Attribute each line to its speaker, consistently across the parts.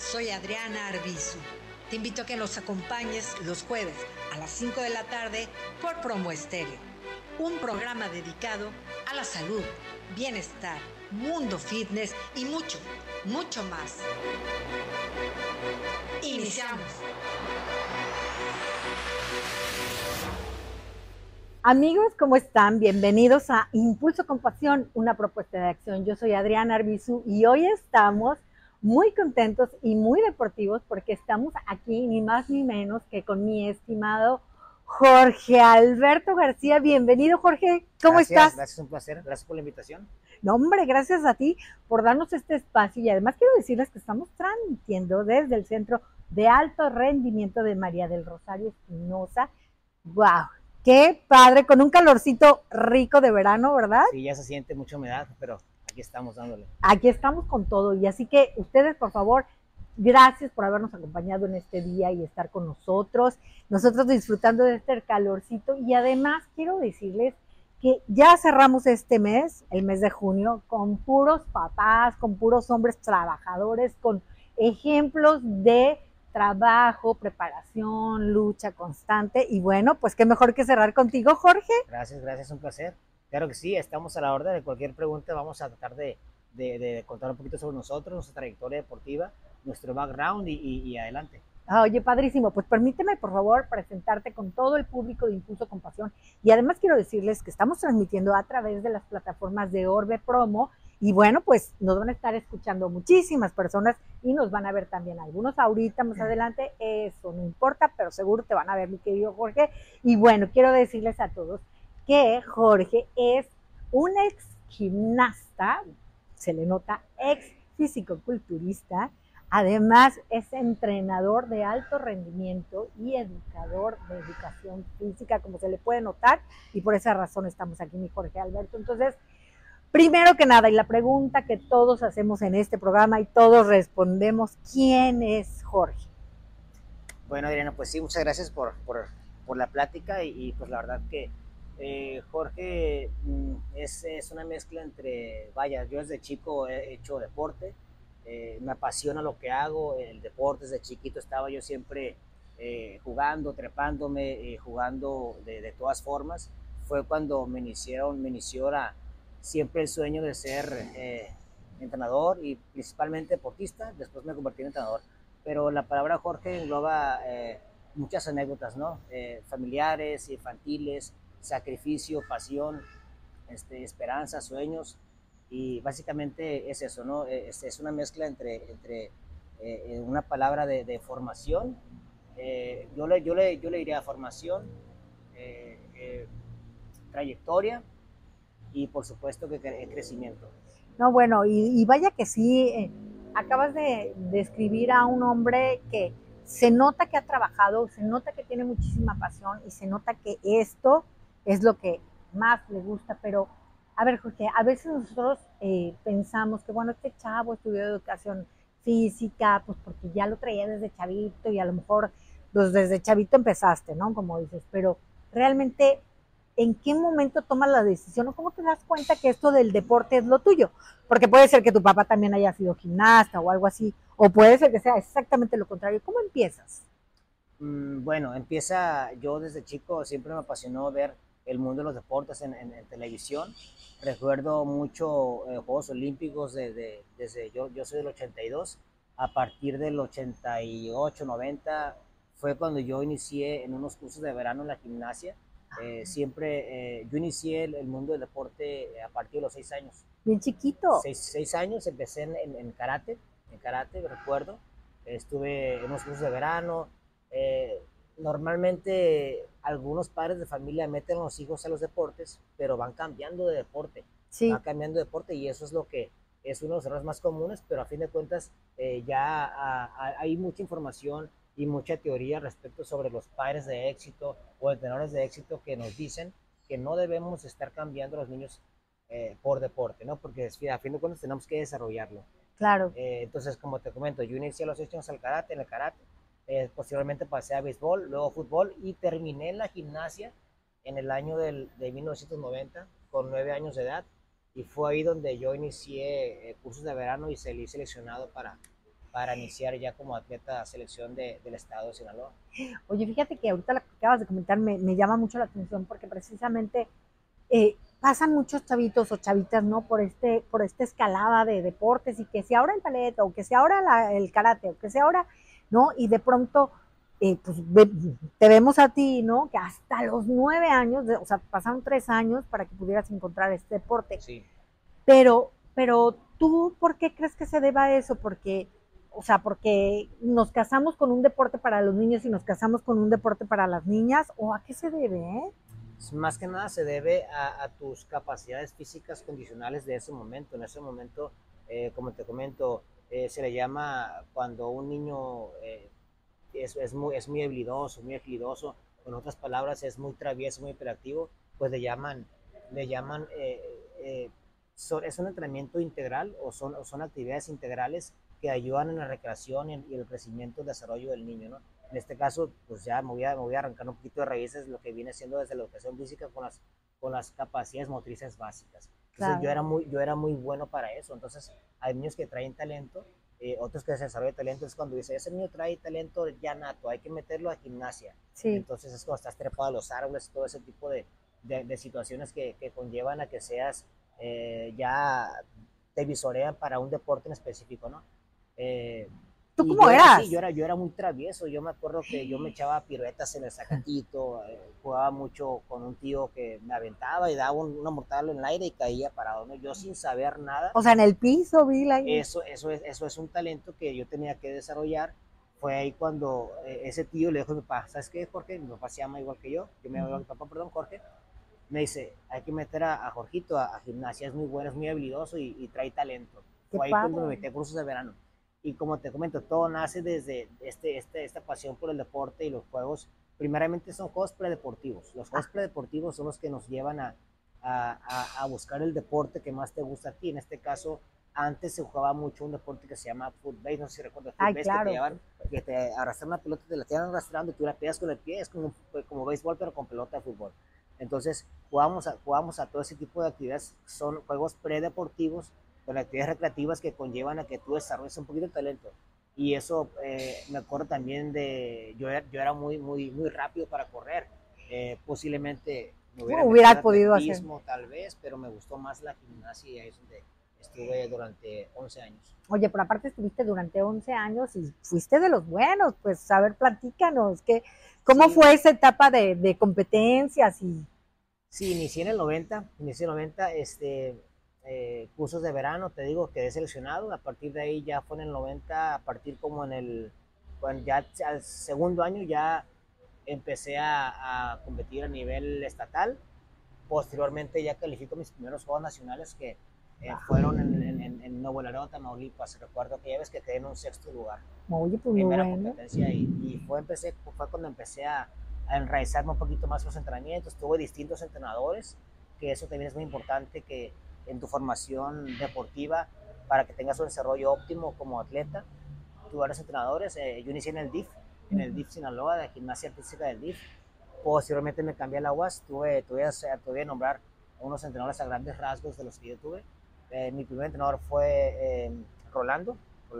Speaker 1: Soy Adriana Arbizu. Te invito a que nos acompañes los jueves a las 5 de la tarde por Promo Estéreo. Un programa dedicado a la salud, bienestar, mundo fitness y mucho, mucho más. Iniciamos.
Speaker 2: Amigos, ¿cómo están? Bienvenidos a Impulso con Pasión, una propuesta de acción. Yo soy Adriana Arbizu y hoy estamos muy contentos y muy deportivos porque estamos aquí ni más ni menos que con mi estimado Jorge Alberto García. Bienvenido, Jorge. ¿Cómo estás?
Speaker 3: Gracias, un placer. Gracias por la invitación.
Speaker 2: No, hombre, gracias a ti por darnos este espacio y además quiero decirles que estamos transmitiendo desde el Centro de Alto Rendimiento de María del Rosario Espinosa. ¡Wow! Qué padre, con un calorcito rico de verano, ¿verdad?
Speaker 3: Sí, ya se siente mucha humedad, pero aquí estamos dándole.
Speaker 2: Aquí estamos con todo y así que ustedes, por favor, gracias por habernos acompañado en este día y estar con nosotros disfrutando de este calorcito y además quiero decirles que ya cerramos este mes, el mes de junio, con puros papás, con puros hombres trabajadores, con ejemplos de trabajo, preparación, lucha constante y bueno, pues qué mejor que cerrar contigo, Jorge.
Speaker 3: Gracias, un placer. Claro que sí, estamos a la orden de cualquier pregunta, vamos a tratar de contar un poquito sobre nosotros, nuestra trayectoria deportiva, nuestro background y adelante.
Speaker 2: Oye, padrísimo, pues permíteme por favor presentarte con todo el público de Impulso con Pasión y además quiero decirles que estamos transmitiendo a través de las plataformas de Orbe Promo y bueno, pues nos van a estar escuchando muchísimas personas y nos van a ver también algunos ahorita más adelante, eso no importa, pero seguro te van a ver mi querido Jorge y bueno, quiero decirles a todos que Jorge es un ex gimnasta, se le nota ex físico-culturista. Además, es entrenador de alto rendimiento y educador de educación física, como se le puede notar, y por esa razón estamos aquí, mi Jorge Alberto. Entonces, primero que nada, y la pregunta que todos hacemos en este programa y todos respondemos, ¿quién es Jorge?
Speaker 3: Bueno, Adriana, pues sí, muchas gracias por la plática pues la verdad que Jorge es una mezcla entre, vaya, yo desde chico he hecho deporte, me apasiona lo que hago, el deporte, desde chiquito estaba yo siempre jugando, trepándome, jugando de todas formas. Fue cuando me inició siempre el sueño de ser entrenador y principalmente deportista, después me convertí en entrenador. Pero la palabra Jorge engloba muchas anécdotas, ¿no? Familiares, infantiles, sacrificio, pasión, esperanza, sueños, y básicamente es eso, ¿no? Es una mezcla entre una palabra de formación, yo le diría formación, trayectoria y por supuesto que crecimiento.
Speaker 2: No, bueno, y vaya que sí, acabas de describir a un hombre que se nota que ha trabajado, se nota que tiene muchísima pasión y se nota que esto es lo que más le gusta, pero a ver, Jorge, a veces nosotros pensamos que, bueno, este chavo estudió educación física, pues porque ya lo traía desde chavito y a lo mejor pues desde chavito empezaste, ¿no? Como dices, pero realmente ¿en qué momento tomas la decisión o cómo te das cuenta que esto del deporte es lo tuyo? Porque puede ser que tu papá también haya sido gimnasta o algo así, o puede ser que sea exactamente lo contrario. ¿Cómo empiezas?
Speaker 3: Bueno, yo desde chico siempre me apasionó ver el mundo de los deportes en televisión. Recuerdo mucho Juegos Olímpicos desde yo soy del 82, a partir del 88, 90 fue cuando yo inicié en unos cursos de verano en la gimnasia. Yo inicié el mundo del deporte a partir de los 6 años.
Speaker 2: Bien chiquito.
Speaker 3: 6 años empecé en karate, recuerdo. Estuve en unos cursos de verano. Normalmente algunos padres de familia meten a los hijos a los deportes, pero van cambiando de deporte,
Speaker 2: Sí.
Speaker 3: van cambiando de deporte y eso es lo que es uno de los errores más comunes, pero a fin de cuentas hay mucha información y mucha teoría respecto sobre los padres de éxito o entrenadores de éxito que nos dicen que no debemos estar cambiando a los niños por deporte, ¿no? Porque a fin de cuentas tenemos que desarrollarlo.
Speaker 2: Claro.
Speaker 3: Entonces, como te comento, yo inicié a los 6 años en el karate, posteriormente pasé a béisbol, luego fútbol y terminé en la gimnasia en el año de 1990 con 9 años de edad y fue ahí donde yo inicié cursos de verano y salí seleccionado para iniciar ya como atleta selección del estado de Sinaloa.
Speaker 2: Oye, fíjate que ahorita lo que acabas de comentar me llama mucho la atención porque precisamente pasan muchos chavitos o chavitas, ¿no? Por esta escalada de deportes y que si ahora el ballet o que si ahora el karate o que si ahora, ¿no? Y de pronto, pues te vemos a ti, ¿no? Que hasta los 9 años, o sea, pasaron 3 años para que pudieras encontrar este deporte.
Speaker 3: Sí.
Speaker 2: Pero tú, ¿por qué crees que se deba a eso? Porque, o sea, porque nos casamos con un deporte para los niños y nos casamos con un deporte para las niñas, ¿o a qué se debe,
Speaker 3: Más que nada se debe a tus capacidades físicas condicionales de ese momento. En ese momento, como te comento, se le llama cuando un niño es muy habilidoso, muy agilidoso, con otras palabras, es muy travieso, muy hiperactivo, pues le llaman es un entrenamiento integral o son actividades integrales que ayudan en la recreación y el crecimiento y desarrollo del niño, ¿no? En este caso, pues ya me voy a arrancar un poquito de raíces lo que viene siendo desde la educación física con las capacidades motrices básicas. Entonces
Speaker 2: claro.
Speaker 3: yo era muy bueno para eso. Entonces hay niños que traen talento, otros que se desarrollan talento. Es cuando dice, ese niño trae talento ya nato, hay que meterlo a gimnasia.
Speaker 2: Sí.
Speaker 3: Entonces es cuando estás trepado a los árboles, todo ese tipo de situaciones que conllevan a que seas ya te visorean para un deporte en específico, ¿no?
Speaker 2: ¿Tú cómo eras?
Speaker 3: Sí, yo era muy travieso. Yo me acuerdo que yo me echaba piruetas en el zacatito, jugaba mucho con un tío que me aventaba y daba una mortal en el aire y caía parado, ¿no? Yo sin saber nada.
Speaker 2: O sea, en el piso, Vila.
Speaker 3: Eso es un talento que yo tenía que desarrollar. Fue ahí cuando ese tío le dijo a mi papá, ¿sabes qué, Jorge? Mi papá se llama igual que yo me llamo igual que mi papá, perdón, Jorge. Me dice, hay que meter a Jorgito a gimnasia, es muy bueno, es muy habilidoso y trae talento. Fue ahí cuando me metí a cursos de verano. Y como te comento, todo nace desde esta pasión por el deporte y los juegos. Primeramente son juegos predeportivos. Los juegos predeportivos son los que nos llevan a buscar el deporte que más te gusta a ti. En este caso, antes se jugaba mucho un deporte que se llama footbase, no sé si recuerdas, footbase,
Speaker 2: claro.
Speaker 3: que te arrastran una pelota, te la tiran arrastrando y tú la pegas con el pie, es como béisbol pero con pelota de fútbol. Entonces jugamos a todo ese tipo de actividades, son juegos predeportivos, con actividades recreativas que conllevan a que tú desarrolles un poquito de talento. Y eso me acuerdo también yo era muy rápido para correr, posiblemente me
Speaker 2: hubiera podido hacer
Speaker 3: tal vez, pero me gustó más la gimnasia y ahí es donde estuve durante 11 años.
Speaker 2: Oye, pero aparte estuviste durante 11 años y fuiste de los buenos, pues a ver, platícanos, ¿cómo fue esa etapa de competencias?
Speaker 3: Sí, inicié en el 90, cursos de verano, te digo, quedé seleccionado, a partir de ahí ya fue en el 90, a partir como ya al segundo año ya empecé a competir a nivel estatal. Posteriormente ya califico mis primeros Juegos Nacionales que fueron en Nuevo Laredo, Tamaulipas. Recuerdo que ya ves que quedé en un 6º lugar.
Speaker 2: Oye, pues
Speaker 3: primera
Speaker 2: bueno.
Speaker 3: competencia y fue cuando empecé a enraizarme un poquito más los entrenamientos. Tuve distintos entrenadores, que eso también es muy importante que en tu formación deportiva, para que tengas un desarrollo óptimo como atleta, tuve varios entrenadores. Yo inicié en el DIF Sinaloa, de gimnasia artística del DIF. Posteriormente me cambié a la UAS, tuve que nombrar unos entrenadores a grandes rasgos de los que yo tuve. Mi primer entrenador fue Rolando,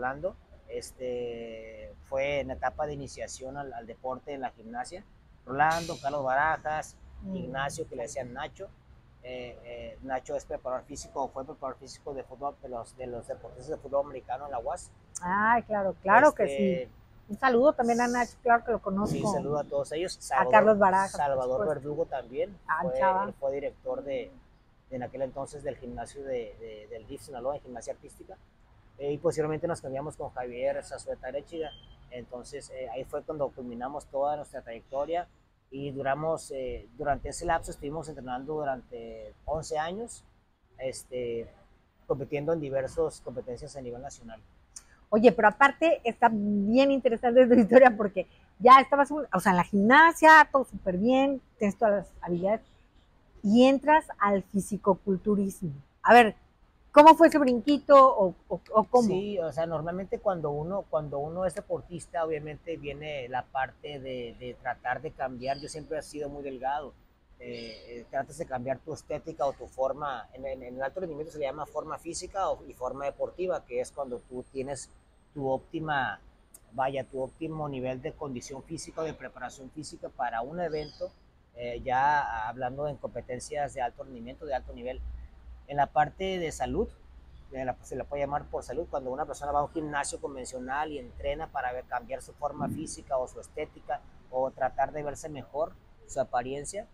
Speaker 3: fue en etapa de iniciación al deporte en la gimnasia. Rolando, Carlos Barajas, Ignacio, que le decían Nacho. Nacho es preparador físico, fue preparador físico de fútbol, de los deportistas de fútbol americano en la UAS.
Speaker 2: Claro, que sí. Un saludo también a Nacho, claro que lo conozco.
Speaker 3: Sí, saludo a todos ellos.
Speaker 2: A Carlos Barajas.
Speaker 3: Salvador Verdugo también. Él fue director en aquel entonces del gimnasio del DIF Sinaloa, en gimnasia artística. Y posteriormente nos cambiamos con Javier Zazueta Arechiga. Entonces ahí fue cuando culminamos toda nuestra trayectoria y durante ese lapso estuvimos entrenando durante 11 años, compitiendo en diversas competencias a nivel nacional.
Speaker 2: Oye, pero aparte está bien interesante tu historia porque ya estabas, o sea, en la gimnasia, todo súper bien, tienes todas las habilidades y entras al fisicoculturismo. A ver, ¿cómo fue ese brinquito o cómo?
Speaker 3: Sí, o sea, normalmente cuando uno es deportista, obviamente viene la parte de tratar de cambiar. Yo siempre he sido muy delgado. Tratas de cambiar tu estética o tu forma. En el alto rendimiento se le llama forma física y forma deportiva, que es cuando tú tienes tu óptima, vaya, tu óptimo nivel de condición física o de preparación física para un evento, ya hablando en competencias de alto rendimiento, de alto nivel. En la parte de salud, se la puede llamar por salud, cuando una persona va a un gimnasio convencional y entrena para cambiar su forma física o su estética o tratar de verse mejor, su apariencia,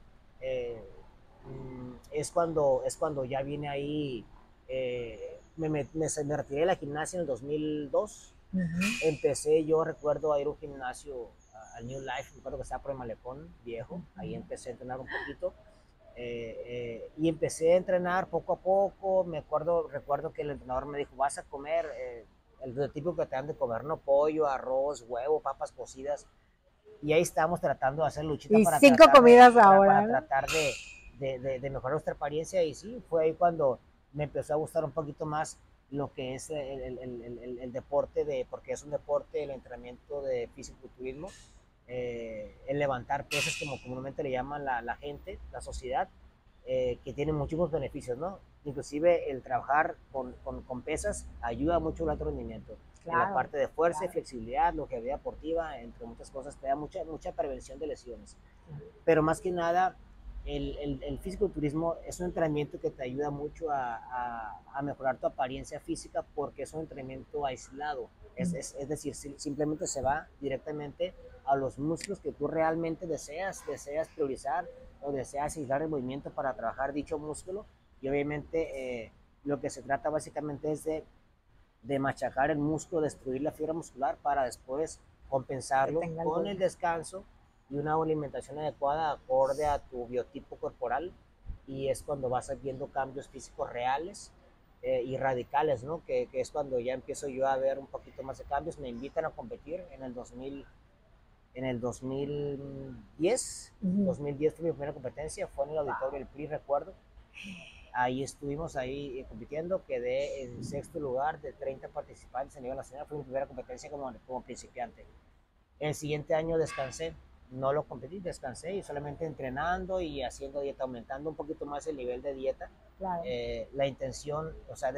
Speaker 3: es cuando ya viene ahí, me retiré de la gimnasia en el 2002. Empecé, yo recuerdo a ir a un gimnasio, al New Life, recuerdo que estaba por el Malecón Viejo, ahí empecé a entrenar un poquito. Y empecé a entrenar poco a poco. Recuerdo que el entrenador me dijo, vas a comer el típico que te dan de comer, ¿no? Pollo, arroz, huevo, papas cocidas. Y ahí estábamos tratando de hacer luchita
Speaker 2: y
Speaker 3: para
Speaker 2: 5 comidas ahora,
Speaker 3: para tratar de mejorar nuestra apariencia. Y sí, fue ahí cuando me empezó a gustar un poquito más lo que es el deporte, porque es un deporte, el entrenamiento de fisiculturismo. El levantar pesas, como comúnmente le llaman la gente, la sociedad, que tiene muchísimos beneficios, ¿no? Inclusive el trabajar con pesas ayuda mucho al alto rendimiento. Claro, en la parte de fuerza, claro, y flexibilidad, longevidad deportiva, entre muchas cosas, te da mucha prevención de lesiones. Pero más que nada, el fisiculturismo es un entrenamiento que te ayuda mucho a mejorar tu apariencia física, porque es un entrenamiento aislado. Es decir, simplemente se va directamente a los músculos que tú realmente deseas priorizar o deseas aislar el movimiento para trabajar dicho músculo. Y obviamente lo que se trata básicamente es de machacar el músculo, destruir la fibra muscular para después compensarlo con el descanso y una alimentación adecuada acorde a tu biotipo corporal. Y es cuando vas viendo cambios físicos reales y radicales, ¿no? Que es cuando ya empiezo yo a ver un poquito más de cambios. Me invitan a competir en el 2010. 2010 fue mi primera competencia, fue en el auditorio del PRI, recuerdo. Ahí estuvimos compitiendo, quedé en sexto lugar de 30 participantes a nivel nacional. Fue mi primera competencia como principiante. El siguiente año descansé, no lo competí, descansé y solamente entrenando y haciendo dieta, aumentando un poquito más el nivel de dieta. Claro. La intención, o sea,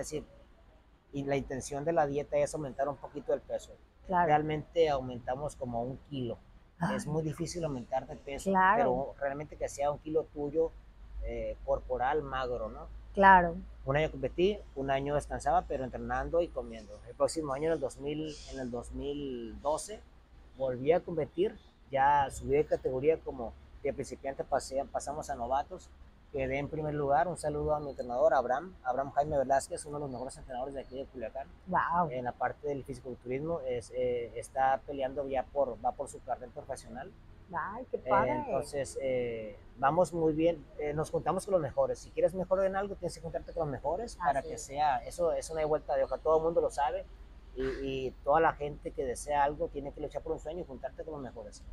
Speaker 3: la intención de la dieta es aumentar un poquito el peso. Claro. Realmente aumentamos como 1 kilo. Es muy difícil aumentar de peso, claro, pero realmente que sea 1 kilo tuyo corporal magro, ¿no?
Speaker 2: Claro.
Speaker 3: Un año competí, un año descansaba, pero entrenando y comiendo. El próximo año, en el 2012, volví a competir, ya subí de categoría, como de principiante pasamos a novatos. Quedé en primer lugar. Un saludo a mi entrenador, Abraham Jaime Velázquez, uno de los mejores entrenadores de aquí de Culiacán.
Speaker 2: Wow.
Speaker 3: En la parte del fisiculturismo, está peleando ya va por su carrera profesional.
Speaker 2: Ay, qué padre.
Speaker 3: Entonces, vamos muy bien, nos juntamos con los mejores. Si quieres mejorar en algo, tienes que juntarte con los mejores para que sea, eso es una vuelta de hoja, todo el mundo lo sabe, y toda la gente que desea algo tiene que luchar por un sueño y juntarte con los mejores.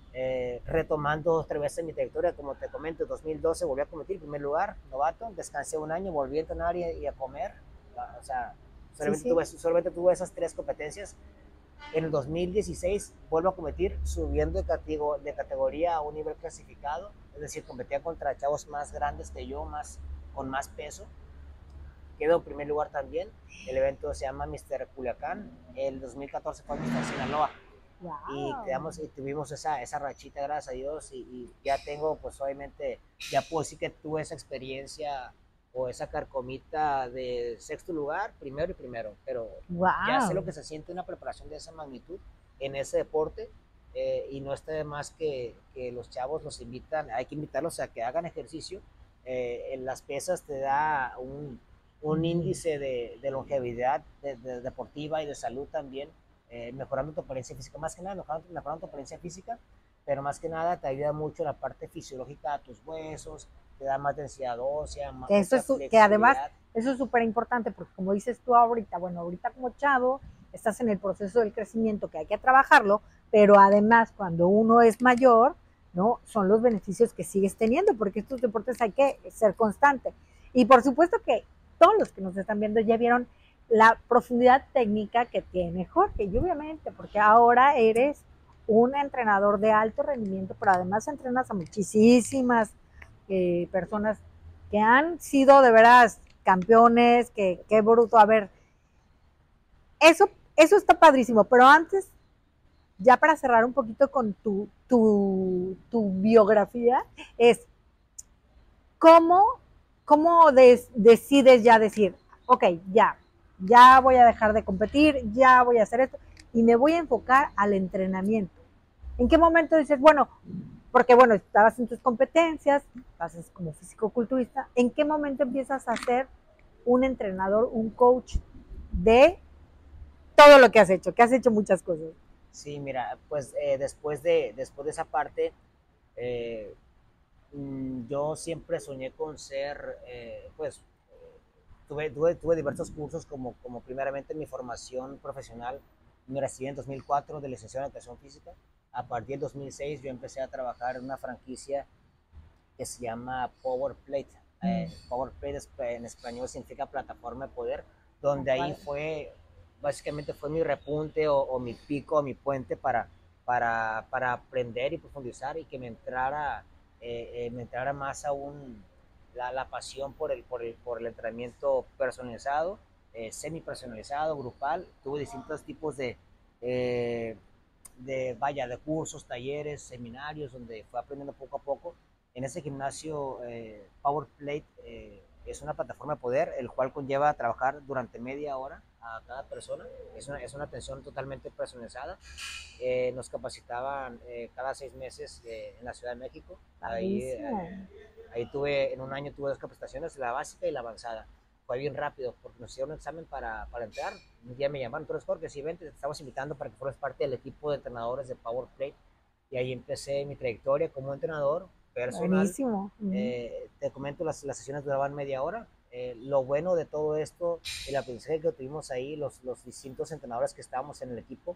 Speaker 3: Retomando 2 o 3 veces mi trayectoria, como te comento, en 2012 volví a competir, primer lugar, novato, descansé un año, volví a entrenar y a comer, o sea, solamente tuve esas 3 competencias. En el 2016 vuelvo a competir, subiendo de categoría a un nivel clasificado, es decir, competía contra chavos más grandes que yo, con más peso. Quedo en primer lugar también. El evento se llama Mr. Culiacán. El 2014 fue Mr. Sinaloa. Wow. Y tuvimos esa rachita, gracias a Dios, y ya tengo, pues obviamente, ya puedo decir que tuve esa experiencia o esa carcomita de sexto lugar, primero, pero wow, ya sé lo que se siente una preparación de esa magnitud en ese deporte, y no está de más que los chavos los invitan, hay que invitarlos a que hagan ejercicio. En las pesas te da un índice de longevidad deportiva y de salud también, mejorando tu apariencia física, más que nada mejorando tu apariencia física, pero más que nada te ayuda mucho en la parte fisiológica a tus huesos, te da más densidad ósea, más
Speaker 2: que además eso es súper importante, porque como dices tú ahorita, bueno, ahorita como chavo estás en el proceso del crecimiento que hay que trabajarlo, pero además cuando uno es mayor, ¿no? Son los beneficios que sigues teniendo, porque estos deportes hay que ser constante. Y por supuesto que todos los que nos están viendo ya vieron la profundidad técnica que tiene Jorge, y obviamente porque ahora eres un entrenador de alto rendimiento, pero además entrenas a muchísimas personas que han sido de veras campeones, qué bruto. A ver, eso eso está padrísimo, pero antes, ya para cerrar un poquito con tu biografía, es cómo decides ya decir, ok, ya voy a dejar de competir, ya voy a hacer esto, y me voy a enfocar al entrenamiento. ¿En qué momento dices, bueno, porque bueno, estabas en tus competencias, haces como físico-culturista, ¿en qué momento empiezas a ser un entrenador, un coach de todo lo que has hecho muchas cosas?
Speaker 3: Sí, mira, pues después de esa parte, eh, yo siempre soñé con ser, pues, tuve diversos cursos como primeramente mi formación profesional. Me recibí en 2004 de licenciado en educación física. A partir del 2006 yo empecé a trabajar en una franquicia que se llama Power Plate. Power Plate en español significa plataforma de poder, donde ahí básicamente fue mi repunte o mi pico, o mi puente para aprender y profundizar y que me entrara más aún la pasión por el entrenamiento personalizado, semi personalizado, grupal. Tuve distintos tipos eh, de cursos, talleres, seminarios, donde fue aprendiendo poco a poco. En ese gimnasio, Power Plate es una plataforma de poder, el cual conlleva trabajar durante media hora a cada persona. Es una atención totalmente personalizada. Nos capacitaban cada 6 meses en la Ciudad de México. Ahí en un año tuve 2 capacitaciones, la básica y la avanzada. Fue bien rápido porque nos hicieron un examen para entrar. Un día me llamaron, tú eres Jorge, sí, vente, te estamos invitando para que fueras parte del equipo de entrenadores de Power Plate. Y ahí empecé mi trayectoria como entrenador personal.
Speaker 2: Buenísimo.
Speaker 3: Te comento, las sesiones duraban media hora. Lo bueno de todo esto, el aprendizaje que tuvimos ahí, los distintos entrenadores que estábamos en el equipo,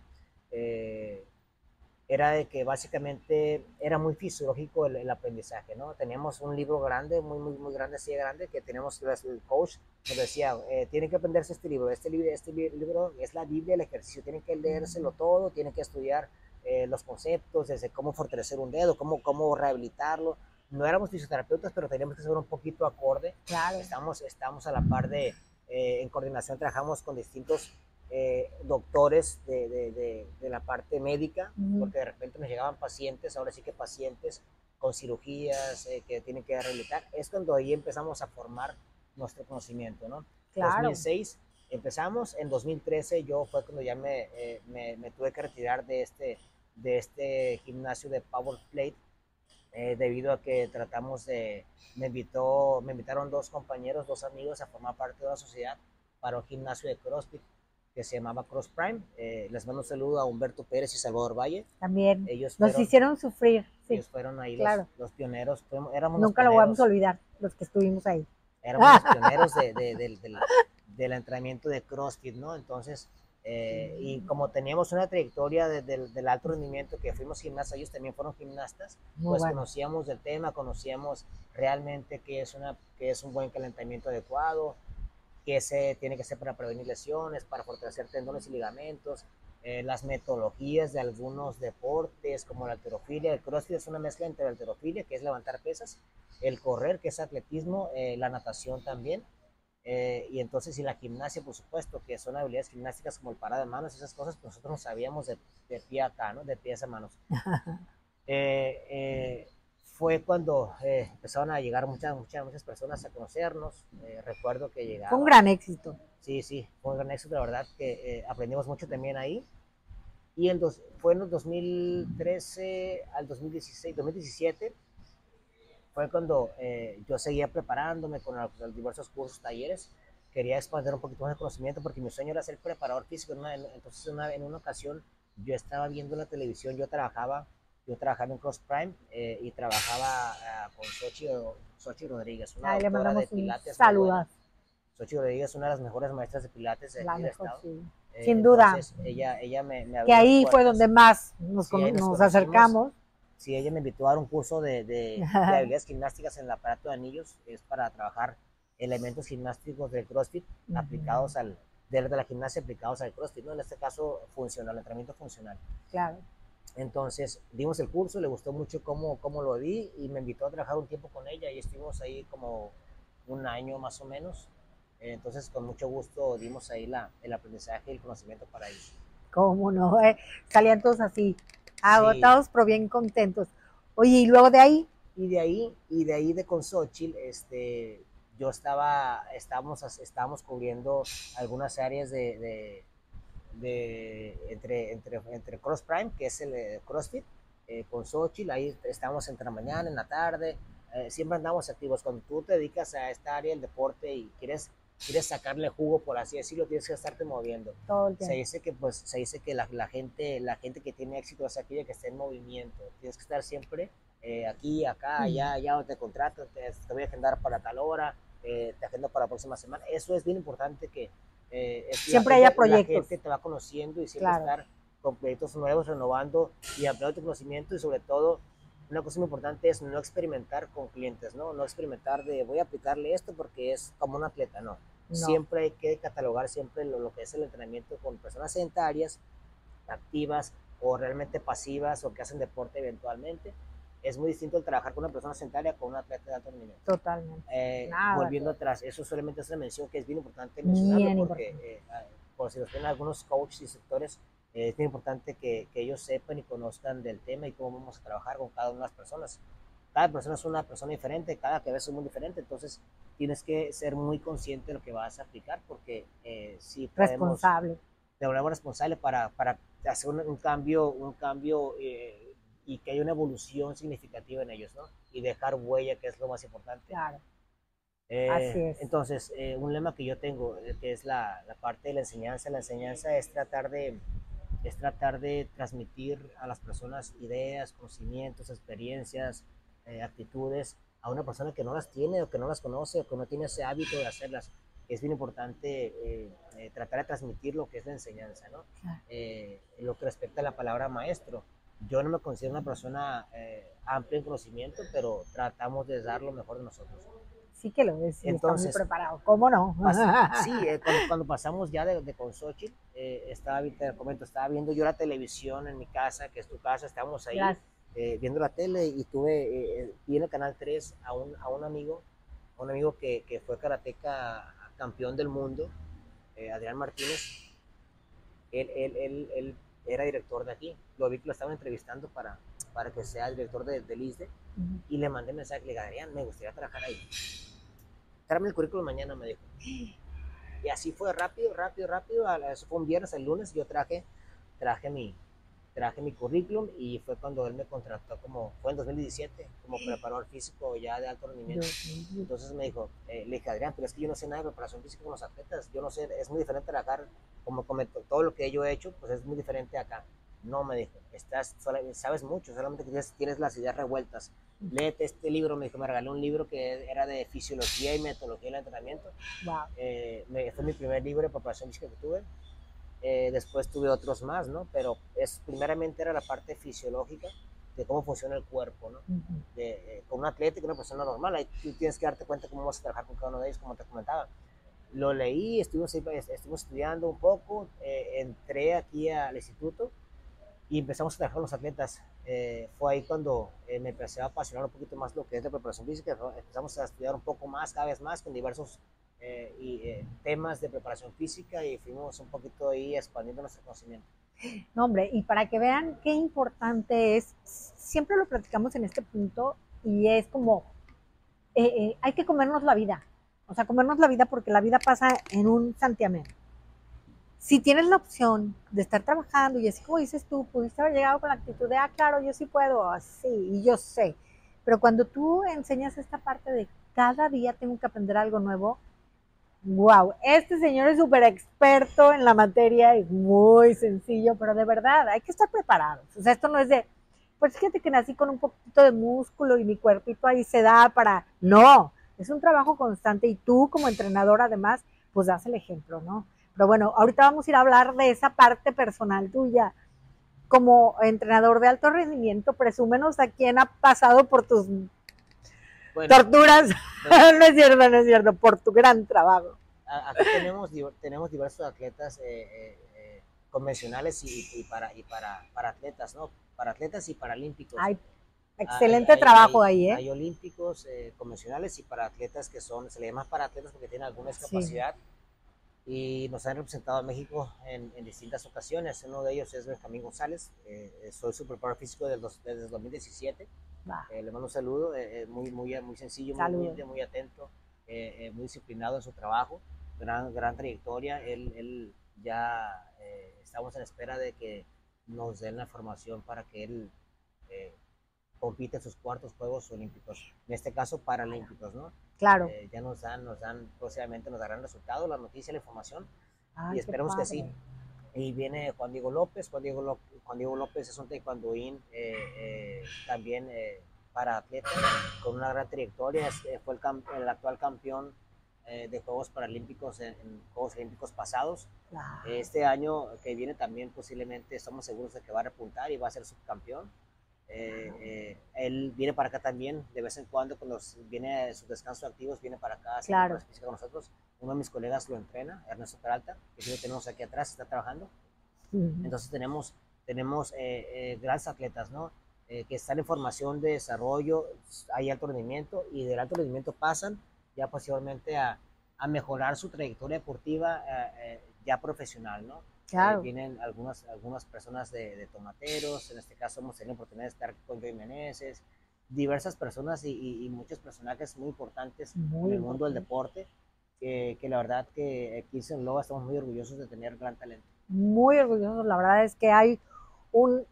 Speaker 3: era de que básicamente era muy fisiológico el aprendizaje, ¿no? Teníamos un libro grande, muy grande, así de grande, que teníamos, el coach nos decía, tienen que aprenderse este libro es la Biblia del ejercicio, tienen que leérselo todo, tienen que estudiar los conceptos, desde cómo fortalecer un dedo, cómo rehabilitarlo. No éramos fisioterapeutas, pero teníamos que ser un poquito acorde.
Speaker 2: Claro.
Speaker 3: Estamos a la par en coordinación, trabajamos con distintos doctores de la parte médica, porque de repente nos llegaban pacientes, ahora sí que pacientes con cirugías que tienen que rehabilitar. Es cuando ahí empezamos a formar nuestro conocimiento, ¿no?
Speaker 2: Claro.
Speaker 3: 2006 empezamos, en 2013 yo fue cuando ya me tuve que retirar de este gimnasio de Power Plate, debido a que me invitaron dos compañeros, dos amigos a formar parte de una sociedad para un gimnasio de CrossFit que se llamaba Cross Prime. Les mando un saludo a Humberto Pérez y Salvador Valle.
Speaker 2: También nos hicieron sufrir. Sí.
Speaker 3: Ellos fueron ahí
Speaker 2: claro.
Speaker 3: los pioneros.
Speaker 2: Nunca lo vamos a olvidar, los que estuvimos ahí.
Speaker 3: Éramos los pioneros del entrenamiento de CrossFit, ¿no? Entonces, y como teníamos una trayectoria del alto rendimiento, que fuimos gimnastas, ellos también fueron gimnastas, pues bueno, conocíamos del tema, conocíamos realmente qué es un buen calentamiento adecuado, qué se tiene que hacer para prevenir lesiones, para fortalecer tendones y ligamentos, las metodologías de algunos deportes como la halterofilia. El CrossFit es una mezcla entre la halterofilia, que es levantar pesas, el correr, que es atletismo, la natación también, y entonces, y la gimnasia, por supuesto, que son habilidades gimnásticas como el parado de manos, esas cosas, pues nosotros no sabíamos de pie a acá, ¿no? De pies a manos. Fue cuando empezaron a llegar muchas personas a conocernos. Recuerdo que llegaban.
Speaker 2: Fue un gran éxito.
Speaker 3: Sí, fue un gran éxito, la verdad, que aprendimos mucho también ahí. Y fue en el 2013 al 2017, fue cuando yo seguía preparándome con los diversos cursos, talleres. Quería expandir un poquito más de conocimiento porque mi sueño era ser preparador físico. Entonces, en una ocasión, yo estaba viendo la televisión, yo trabajaba en Cross Prime y trabajaba con Xochitl Rodríguez, una doctora de pilates.
Speaker 2: Saludos.
Speaker 3: Xochitl Rodríguez es una de las mejores maestras de pilates de aquí del estado.
Speaker 2: Sí. Sin duda.
Speaker 3: Ella me abrió
Speaker 2: que ahí fue donde más nos acercamos.
Speaker 3: Sí, ella me invitó a dar un curso de habilidades gimnásticas en el aparato de anillos. Es para trabajar elementos gimnásticos del CrossFit aplicados de la gimnasia aplicados al CrossFit, ¿no? En este caso, funcional, entrenamiento funcional.
Speaker 2: Claro.
Speaker 3: Entonces, dimos el curso, le gustó mucho cómo lo di y me invitó a trabajar un tiempo con ella y estuvimos ahí como un año más o menos. Entonces, con mucho gusto dimos ahí el aprendizaje y el conocimiento para ellos.
Speaker 2: ¿Cómo no? Salían todos así,
Speaker 3: Sí,
Speaker 2: agotados, pero bien contentos. Oye, y luego de ahí,
Speaker 3: de con Xochitl, yo estábamos cubriendo algunas áreas entre Cross Prime, que es el CrossFit, con Xochitl, ahí estamos entre la mañana, en la tarde, siempre andamos activos. Cuando tú te dedicas a esta área del deporte y quieres sacarle jugo, por así decirlo, tienes que estarte moviendo.
Speaker 2: todo el tiempo.
Speaker 3: Se dice que la gente que tiene éxito es aquella que está en movimiento. Tienes que estar siempre aquí, acá, allá, allá donde te contratan, te voy a agendar para tal hora, te agendo para la próxima semana. Eso es bien importante, que
Speaker 2: Siempre haya proyectos.
Speaker 3: La gente te va conociendo y siempre estar con proyectos nuevos, renovando y ampliando tu conocimiento. Y sobre todo, una cosa muy importante es no experimentar con clientes, ¿no? No experimentar de voy a aplicarle esto porque es como un atleta, no. Siempre hay que catalogar siempre lo que es el entrenamiento con personas sedentarias, activas o realmente pasivas o que hacen deporte eventualmente. Es muy distinto el trabajar con una persona sedentaria con un atleta de alto rendimiento.
Speaker 2: Totalmente.
Speaker 3: Volviendo atrás, eso solamente es una mención que es bien importante mencionarlo, porque por si los tienen algunos coaches y sectores, es bien importante que ellos sepan y conozcan del tema y cómo vamos a trabajar con cada una de las personas. Cada persona es una persona diferente, cada cabeza es muy diferente, entonces tienes que ser muy consciente de lo que vas a aplicar, porque si podemos...
Speaker 2: Responsable.
Speaker 3: De una responsable para hacer un cambio y que haya una evolución significativa en ellos, ¿no? Y dejar huella, que es lo más importante.
Speaker 2: Claro. Así es.
Speaker 3: Entonces, un lema que yo tengo, que es la parte de la enseñanza es tratar de transmitir a las personas ideas, conocimientos, experiencias, actitudes a una persona que no las tiene o que no las conoce o que no tiene ese hábito de hacerlas. Es bien importante tratar de transmitir lo que es la enseñanza, ¿no?
Speaker 2: Claro.
Speaker 3: Lo que respecta a la palabra maestro. Yo no me considero una persona amplia en conocimiento, pero tratamos de dar lo mejor de nosotros.
Speaker 2: Sí que lo es, entonces, está muy preparado, ¿cómo no?
Speaker 3: Sí, cuando pasamos ya de con Xochitl, estaba viendo yo la televisión en mi casa, que es tu casa, estábamos ahí viendo la tele y vi en el Canal 3 a un amigo que fue karateca campeón del mundo, Adrián Martínez. Él era director de aquí, lo vi que lo estaban entrevistando para que sea director del ISDE, y le mandé mensaje, le dije, Adrián, me gustaría trabajar ahí. Tráeme el currículum mañana, me dijo. Y así fue rápido. Eso fue un viernes, el lunes yo traje mi currículum y fue cuando él me contrató, fue en 2017, como preparador físico ya de alto rendimiento. Entonces me dijo, le dije, Adrián, pero es que yo no sé nada de preparación física con los atletas, yo no sé, es muy diferente trabajar, como comentó, todo lo que yo he hecho, pues es muy diferente acá. No, me dijo, sabes mucho, solamente que tienes las ideas revueltas. Léete este libro, me dijo, me regaló un libro que era de fisiología y metodología del entrenamiento.
Speaker 2: Wow.
Speaker 3: Fue mi primer libro de preparación física que tuve. Después tuve otros más, ¿no? Pero primeramente era la parte fisiológica de cómo funciona el cuerpo, ¿no? Con un atleta y con una persona normal, ahí tú tienes que darte cuenta cómo vas a trabajar con cada uno de ellos, como te comentaba. Lo leí, estuvimos estudiando un poco, entré aquí al instituto y empezamos a trabajar con los atletas. Fue ahí cuando me empecé a apasionar un poquito más lo que es la preparación física. Empezamos a estudiar un poco más, cada vez más, con diversos temas de preparación física, y fuimos un poquito ahí expandiendo nuestro conocimiento.
Speaker 2: No, hombre, y para que vean qué importante es, siempre lo platicamos en este punto, y es como, hay que comernos la vida. O sea, comernos la vida, porque la vida pasa en un santiamén. Si tienes la opción de estar trabajando, y así como dices tú, pudiste haber llegado con la actitud de, claro, yo sí puedo, así, y yo sé. Pero cuando tú enseñas esta parte de cada día tengo que aprender algo nuevo, wow, este señor es súper experto en la materia, es muy sencillo, pero de verdad, hay que estar preparados. O sea, esto no es de, pues fíjate que nací con un poquito de músculo y mi cuerpito ahí se da para... No, es un trabajo constante, y tú como entrenador además, pues das el ejemplo, ¿no? Pero bueno, ahorita vamos a ir a hablar de esa parte personal tuya. Como entrenador de alto rendimiento, presúmenos a quién ha pasado por tus torturas. No es cierto, por tu gran trabajo.
Speaker 3: Aquí tenemos diversos atletas convencionales y para atletas, ¿no? Para atletas y paralímpicos.
Speaker 2: Excelente trabajo ahí, ¿eh?
Speaker 3: Hay olímpicos convencionales y para atletas que son, se le llama para atletas porque tienen alguna discapacidad. Y nos han representado a México en distintas ocasiones. Uno de ellos es Benjamín González. Soy su preparador físico desde el 2017. Le mando un saludo. Muy sencillo, muy humilde, muy atento, muy disciplinado en su trabajo. Gran trayectoria. Él ya estamos en espera de que nos den la formación para que él compite en sus cuartos Juegos Olímpicos. En este caso, Paralímpicos, ¿no?
Speaker 2: Claro.
Speaker 3: Ya próximamente nos darán resultados, la noticia, la información. Y esperemos que sí. Y viene Juan Diego López. Juan Diego López es un taekwondoín también para atleta con una gran trayectoria. Fue el actual campeón de Juegos Paralímpicos en Juegos Olímpicos pasados. Este año que viene también posiblemente estamos seguros de que va a repuntar y va a ser subcampeón. Él viene para acá también de vez en cuando cuando viene de sus descansos activos, viene para acá a física con nosotros. Uno de mis colegas lo entrena, Ernesto Peralta, que lo tenemos aquí atrás, está trabajando. Entonces tenemos grandes atletas, ¿no? Que están en formación de desarrollo, hay alto rendimiento y del alto rendimiento pasan ya posiblemente a mejorar su trayectoria deportiva ya profesional, ¿no?
Speaker 2: Claro.
Speaker 3: Vienen algunas personas de tomateros. En este caso hemos tenido la oportunidad de estar con Joey Meneses, diversas personas y muchos personajes muy importantes en el mundo del deporte, que la verdad que aquí en Sinaloa estamos muy orgullosos de tener gran talento.
Speaker 2: Muy orgullosos, la verdad es que hay un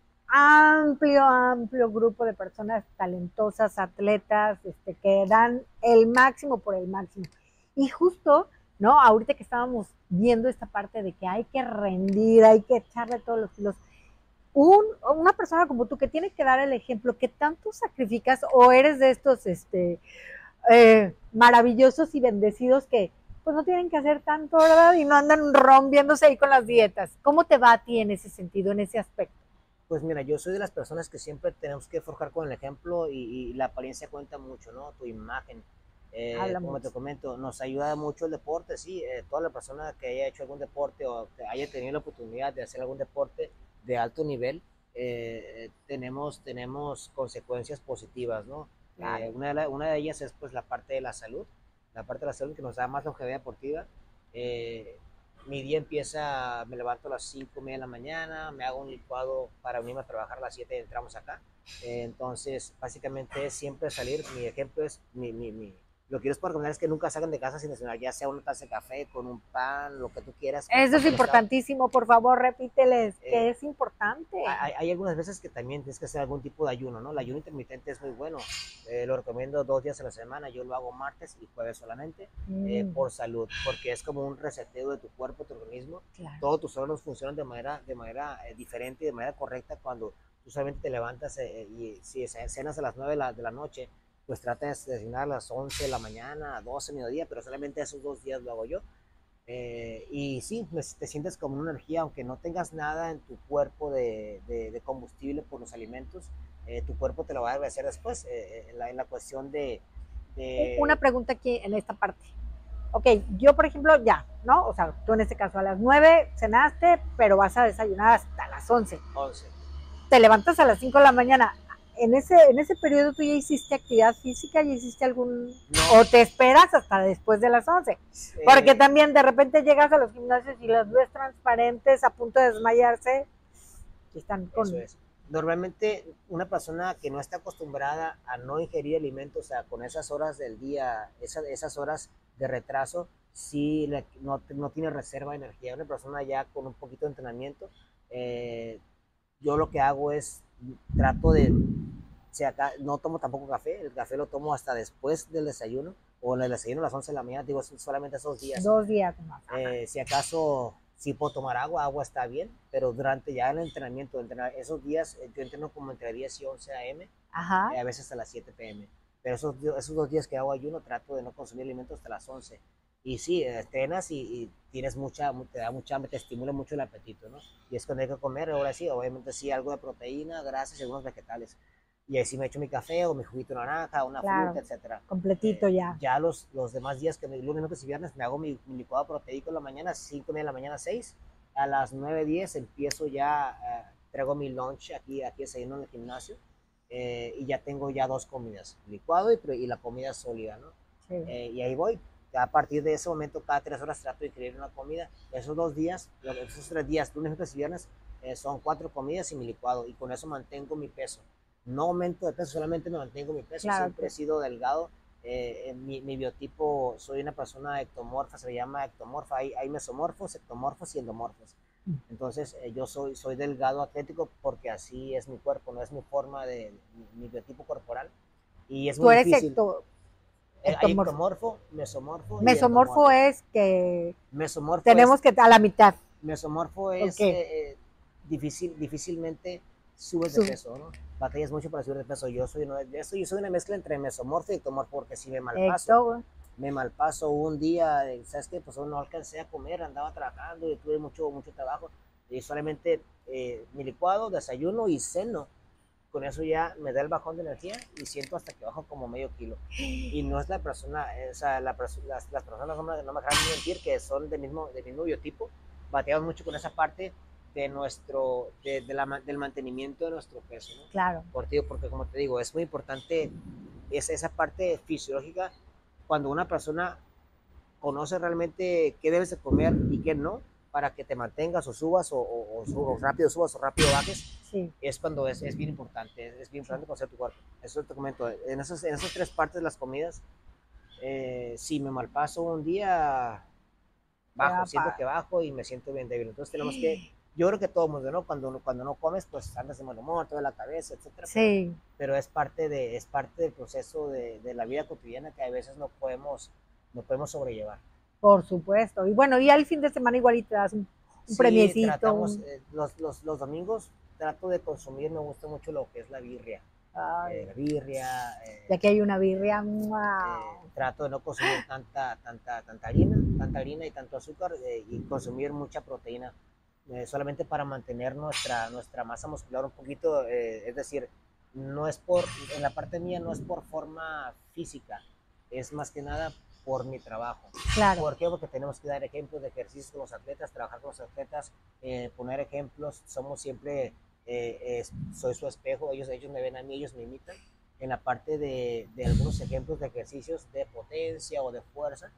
Speaker 2: amplio grupo de personas talentosas, atletas, que dan el máximo por el máximo. Y justo, ¿no? Ahorita que estábamos viendo esta parte de que hay que rendir, hay que echarle todos los kilos, una persona como tú que tiene que dar el ejemplo, ¿qué tanto sacrificas o eres de estos maravillosos y bendecidos que pues no tienen que hacer tanto, ¿verdad? Y no andan rompiéndose ahí con las dietas? ¿Cómo te va a ti en ese sentido, en ese aspecto?
Speaker 3: Pues mira, yo soy de las personas que siempre tenemos que forjar con el ejemplo y la apariencia cuenta mucho, ¿no? Tu imagen. Como te comento, nos ayuda mucho el deporte, sí. Toda la persona que haya hecho algún deporte o que haya tenido la oportunidad de hacer algún deporte de alto nivel, tenemos consecuencias positivas, ¿no? Claro. Una de ellas es pues la parte de la salud que nos da más longevidad deportiva. Mi día empieza, me levanto a las 5:30 de la mañana, me hago un licuado para unirme a trabajar a las 7 y entramos acá. Entonces, básicamente es siempre salir. Mi ejemplo es, lo que yo les puedo recomendar es que nunca salgan de casa sin desayunar, ya sea una taza de café, con un pan, lo que tú quieras.
Speaker 2: Eso es importantísimo, por favor, repíteles, que es importante.
Speaker 3: Hay algunas veces que también tienes que hacer algún tipo de ayuno, ¿no? El ayuno intermitente es muy bueno, lo recomiendo 2 días a la semana, yo lo hago martes y jueves solamente, por salud, porque es como un reseteo de tu cuerpo, tu organismo. Claro. Todos tus órganos funcionan de manera diferente y de manera correcta cuando tú solamente te levantas y si cenas a las 9 de la noche, pues trata de desayunar a las 11 de la mañana, a 12 de mediodía, pero solamente esos 2 días lo hago yo. Y sí, te sientes como una energía, aunque no tengas nada en tu cuerpo de combustible por los alimentos, tu cuerpo te lo va a agradecer después, en la cuestión de...
Speaker 2: Una pregunta aquí en esta parte. Ok, yo por ejemplo ya, ¿no? O sea, tú en este caso a las 9 cenaste, pero vas a desayunar hasta las 11. Te levantas a las 5 de la mañana. En ese periodo tú ya hiciste actividad física, ya hiciste algún... No. ¿O te esperas hasta después de las 11? Porque también de repente llegas a los gimnasios y las ves transparentes, a punto de desmayarse, y están con...
Speaker 3: Eso es. Normalmente una persona que no está acostumbrada a no ingerir alimentos, o sea, con esas horas del día, esas horas de retraso, sí no tiene reserva de energía. Una persona ya con un poquito de entrenamiento, yo lo que hago es, trato de, no tomo tampoco café, el café lo tomo hasta después del desayuno, o en el desayuno a las 11 de la mañana, digo, solamente esos días.
Speaker 2: 2 días más.
Speaker 3: Si acaso, sí puedo tomar agua está bien, pero durante ya el entrenamiento, esos días, yo entreno como entre 10 y 11 a.m., a veces a las 7 p.m., pero esos 2 días que hago ayuno, trato de no consumir alimentos hasta las 11. Y sí, entrenas y tienes te da mucha hambre, te estimula mucho el apetito, ¿no? Y es cuando hay que comer, ahora sí, obviamente sí, algo de proteína, grasas y algunos vegetales. Y ahí sí me echo mi café o mi juguito de naranja, una fruta, etcétera.
Speaker 2: Completito ya.
Speaker 3: Ya los demás días, lunes, miércoles y viernes, me hago mi licuado proteico en la mañana, 5:30 de la mañana, 6. A las 9:10 empiezo ya, traigo mi lunch aquí desayuno en el gimnasio. y ya tengo ya 2 comidas, licuado y la comida sólida, ¿no?
Speaker 2: Sí.
Speaker 3: Y ahí voy. A partir de ese momento, cada 3 horas trato de incluir una comida. Esos 2 días, esos 3 días, lunes, miércoles y viernes, son 4 comidas y mi licuado. Y con eso mantengo mi peso. No aumento de peso, solamente me mantengo mi peso.
Speaker 2: Claro,
Speaker 3: Siempre he sido delgado. Mi biotipo, soy una persona ectomorfa, se le llama ectomorfa. Hay mesomorfos, ectomorfos y endomorfos. Entonces, yo soy delgado, atlético, porque así es mi cuerpo, no es mi forma de mi biotipo corporal. Y es
Speaker 2: tú
Speaker 3: muy
Speaker 2: eres
Speaker 3: difícil. Hay
Speaker 2: ectomorfo.
Speaker 3: ectomorfo, mesomorfo y
Speaker 2: Mesomorfo
Speaker 3: endomorfo.
Speaker 2: es que
Speaker 3: Mesomorfo
Speaker 2: tenemos
Speaker 3: es,
Speaker 2: que a la mitad.
Speaker 3: mesomorfo es
Speaker 2: Ok.
Speaker 3: difícilmente subes de
Speaker 2: Su-
Speaker 3: peso, ¿no? Batallas mucho para subir de peso. Yo soy una mezcla entre mesomorfo y ectomorfo, porque si
Speaker 2: Ecto,
Speaker 3: me malpaso un día, ¿sabes qué? Pues no alcancé a comer, andaba trabajando y tuve mucho trabajo. Y solamente mi licuado, desayuno y ceno. Con eso ya me da el bajón de energía y siento hasta que bajo como medio kilo. Y no es la persona, o sea, las personas no me dejarán mentir que son del mismo biotipo, bateamos mucho con esa parte de del mantenimiento de nuestro peso, ¿no?
Speaker 2: claro.
Speaker 3: Porque como te digo, es muy importante esa parte fisiológica cuando una persona conoce realmente qué debes de comer y qué no, para que te mantengas o subas o rápido subas o rápido bajes,
Speaker 2: Sí.
Speaker 3: es cuando es bien importante, es bien importante conocer tu cuerpo. Eso te comento, en esas 3 partes de las comidas, si me malpaso un día, siento que bajo y me siento bien débil. Entonces tenemos que, yo creo que todo el mundo, ¿no? Cuando no comes, pues andas de mal humor, te duele la cabeza, etcétera.
Speaker 2: Sí.
Speaker 3: Pero es parte del proceso de la vida cotidiana que a veces no podemos sobrellevar.
Speaker 2: Por supuesto. Y bueno, y al fin de semana igual y te das un
Speaker 3: Sí,
Speaker 2: premiecito.
Speaker 3: los domingos trato de consumir, me gusta mucho lo que es la birria. La birria.
Speaker 2: Ya que hay una birria, wow.
Speaker 3: Trato de no consumir tanta harina y tanto azúcar, y consumir mucha proteína, solamente para mantener nuestra masa muscular un poquito, es decir, en la parte mía no es por forma física, es más que nada por mi trabajo.
Speaker 2: Claro.
Speaker 3: ¿Por qué? Porque tenemos que dar ejemplos de ejercicios con los atletas, trabajar con los atletas, poner ejemplos, somos siempre, soy su espejo, ellos me ven a mí, ellos me imitan. En la parte de algunos ejemplos de ejercicios de potencia o de fuerza,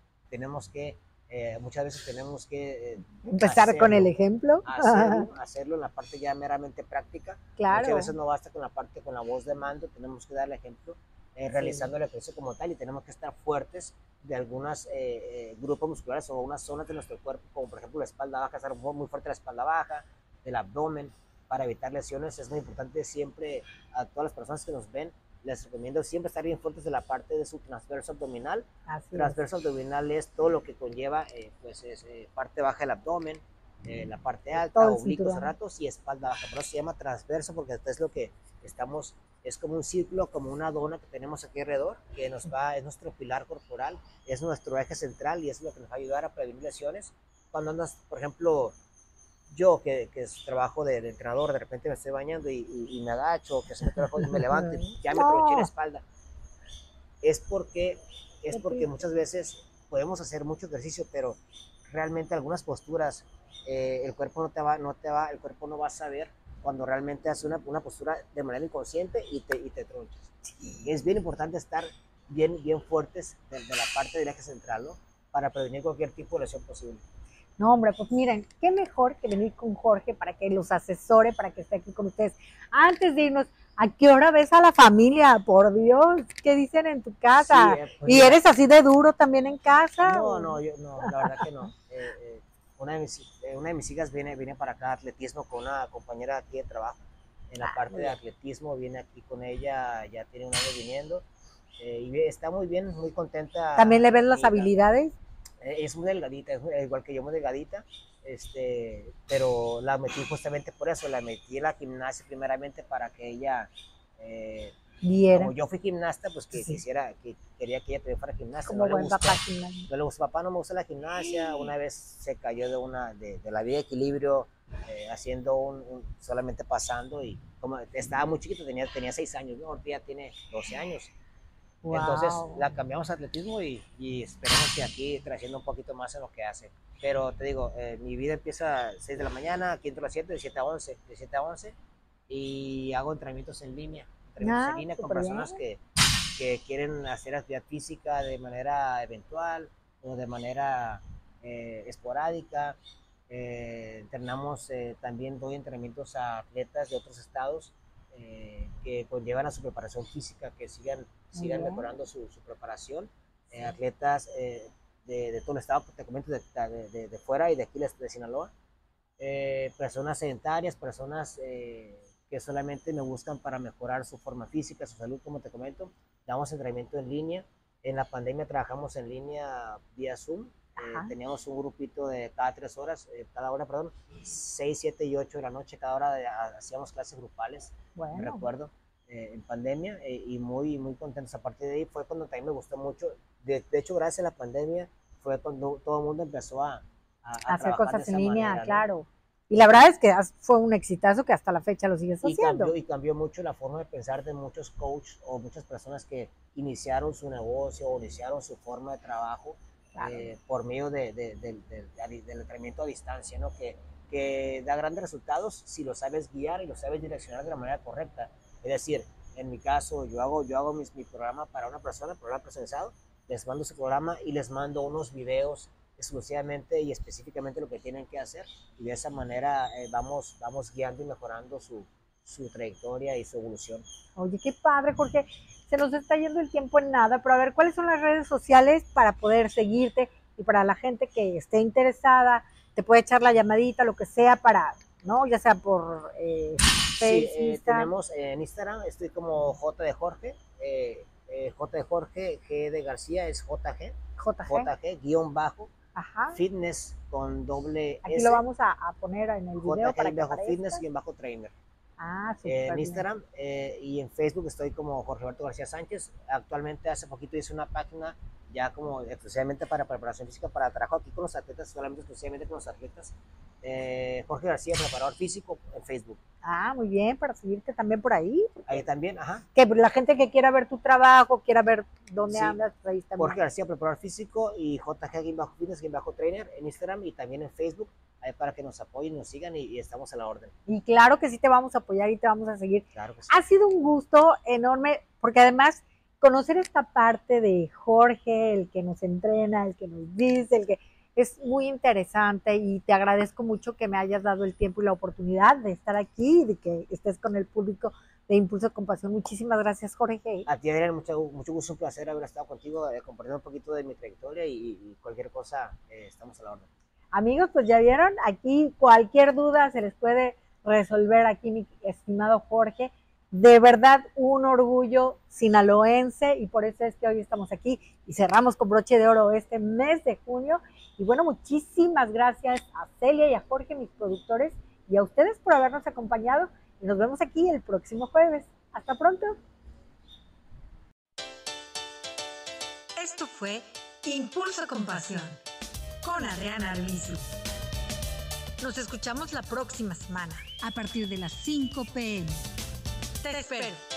Speaker 3: muchas veces tenemos que
Speaker 2: empezar con el ejemplo.
Speaker 3: Hacerlo en la parte ya meramente práctica.
Speaker 2: Claro.
Speaker 3: Muchas veces no basta con la voz de mando, tenemos que dar el ejemplo, realizando el ejercicio como tal, y tenemos que estar fuertes de algunos grupos musculares o unas zonas de nuestro cuerpo, como por ejemplo la espalda baja, estar muy fuerte la espalda baja, del abdomen, para evitar lesiones. Es muy importante siempre, a todas las personas que nos ven, les recomiendo siempre estar bien fuertes de la parte de su transverso abdominal. Transverso abdominal es todo lo que conlleva, parte baja del abdomen, la parte alta, oblicuos, ratos y espalda baja. Por eso se llama transverso, porque es lo que estamos, es como un círculo, como una dona que tenemos aquí alrededor, que es nuestro pilar corporal, es nuestro eje central y es lo que nos va a ayudar a prevenir lesiones. Cuando andas, por ejemplo, yo que trabajo de entrenador, de repente me estoy bañando y me agacho, que se me trabajo y me levanto y ya me tronché la espalda. Es porque muchas veces podemos hacer mucho ejercicio, pero realmente algunas posturas, el cuerpo no va a saber cuando realmente hace una postura de manera inconsciente y te tronchas. Y es bien importante estar bien fuertes de la parte del eje central, ¿no? Para prevenir cualquier tipo de lesión posible.
Speaker 2: No, hombre, pues miren, qué mejor que venir con Jorge para que los asesore, para que esté aquí con ustedes. Antes de irnos, ¿a qué hora ves a la familia? Por Dios, ¿qué dicen en tu casa?
Speaker 3: Sí,
Speaker 2: ¿Y mira, eres así de duro también en casa?
Speaker 3: No, la verdad que no. Una de mis hijas viene para acá a atletismo con una compañera aquí de trabajo. En la parte de atletismo viene aquí con ella, ya tiene un año viniendo, y está muy bien, muy contenta.
Speaker 2: ¿También le ves las habilidades?
Speaker 3: Es muy delgadita, es igual que yo, muy delgadita, pero la metí justamente por eso, la metí en la gimnasia primeramente para que ella, como yo fui gimnasta, pues quería que ella también fuera gimnasta.
Speaker 2: Como buen papá
Speaker 3: gimnasta. No le gustó, papá no me gusta la gimnasia, una vez se cayó de la vía de equilibrio, haciendo solamente pasando, y como estaba muy chiquito, tenía 6 años, ¿no? Ahorita ya tiene 12 años. Wow. Entonces la cambiamos a atletismo y esperemos que aquí creciendo un poquito más en lo que hace. Pero te digo, mi vida empieza a 6 de la mañana, aquí entro a las 7, de 7 a 11, y hago entrenamientos en línea. entrenamientos en línea con personas que quieren hacer actividad física de manera eventual o de manera esporádica. Entrenamos, también doy entrenamientos a atletas de otros estados que conllevan a su preparación física, que sigan mejorando su preparación. Atletas de todo el estado, te comento, de fuera y de aquí de Sinaloa. Personas sedentarias, personas que solamente me buscan para mejorar su forma física, su salud, como te comento. Damos entrenamiento en línea. En la pandemia trabajamos en línea vía Zoom. Teníamos un grupito de cada hora, 6, 7 y 8 de la noche, cada hora hacíamos clases grupales, me recuerdo, en pandemia, y muy, muy contentos. A partir de ahí fue cuando también me gustó mucho. De hecho, gracias a la pandemia fue cuando todo el mundo empezó a
Speaker 2: hacer cosas en línea,
Speaker 3: manera, ¿no?
Speaker 2: Claro. Y la verdad es que fue un exitazo que hasta la fecha lo sigues haciendo.
Speaker 3: Y cambió mucho la forma de pensar de muchos coaches o muchas personas que iniciaron su negocio o iniciaron su forma de trabajo. Claro. Por medio del entrenamiento a distancia, ¿no? Que da grandes resultados si lo sabes guiar y lo sabes direccionar de la manera correcta. Es decir, en mi caso, yo hago mi programa para una persona, programa personalizado, les mando su programa y les mando unos videos exclusivamente y específicamente lo que tienen que hacer, y de esa manera vamos guiando y mejorando su trayectoria y su evolución.
Speaker 2: Oye, qué padre, Jorge. Se nos está yendo el tiempo en nada, pero a ver, ¿cuáles son las redes sociales para poder seguirte y para la gente que esté interesada, te puede echar la llamadita, lo que sea, para, ¿no? Ya sea por
Speaker 3: Facebook. Tenemos en Instagram, estoy como J de Jorge, J de Jorge, G de García es JG, guión bajo, fitness con doble
Speaker 2: Aquí S. Lo vamos a poner en el video
Speaker 3: JG,
Speaker 2: para que
Speaker 3: bajo fitness guión bajo trainer. En Instagram y en Facebook estoy como Jorge Alberto García Sánchez. Actualmente hace poquito hice una página ya como exclusivamente para preparación física, para trabajo aquí con los atletas, solamente exclusivamente con los atletas. Jorge García, preparador físico, en Facebook.
Speaker 2: Muy bien, para seguirte también por ahí.
Speaker 3: Ahí también,
Speaker 2: Que la gente que quiera ver tu trabajo, quiera ver dónde andas, ahí también.
Speaker 3: Jorge García, preparador físico, y JG-Fitness-Trainer en Instagram y también en Facebook, ahí para que nos apoyen, nos sigan y estamos a la orden.
Speaker 2: Y claro que sí te vamos a apoyar y te vamos a seguir.
Speaker 3: Claro que sí.
Speaker 2: Ha sido un gusto enorme, porque además conocer esta parte de Jorge, el que nos entrena, el que nos dice, el que es muy interesante, y te agradezco mucho que me hayas dado el tiempo y la oportunidad de estar aquí y de que estés con el público de Impulso con Pasión. Muchísimas gracias, Jorge.
Speaker 3: A ti, Adriana, mucho gusto, un placer haber estado contigo, compartiendo un poquito de mi trayectoria y cualquier cosa, estamos a la orden.
Speaker 2: Amigos, pues ya vieron, aquí cualquier duda se les puede resolver aquí, mi estimado Jorge. De verdad, un orgullo sinaloense, y por eso es que hoy estamos aquí y cerramos con broche de oro este mes de junio. Y bueno, muchísimas gracias a Celia y a Jorge, mis productores, y a ustedes por habernos acompañado. Y nos vemos aquí el próximo jueves. Hasta pronto.
Speaker 1: Esto fue Impulso con Pasión con Adriana Arbizu. Nos escuchamos la próxima semana a partir de las 5 p.m. Te espero.